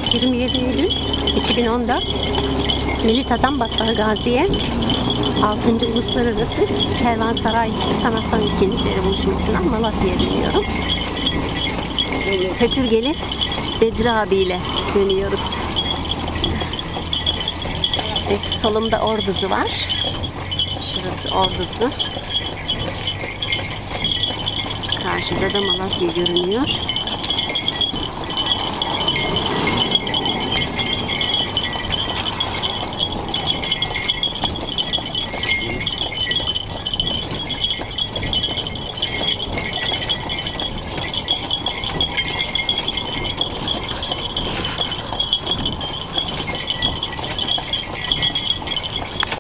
27 Eylül 2014 Melita'dan Battal Gazi'ye 6. Uluslararası Kervansaray Sanatsal Etkinlikleri Buluşması'ndan Malatya'ya dönüyorum. Hötürgeli Bedri abiyle dönüyoruz. Evet, solumda Orduzu var. Şurası Orduzu. Karşıda da Malatya görünüyor.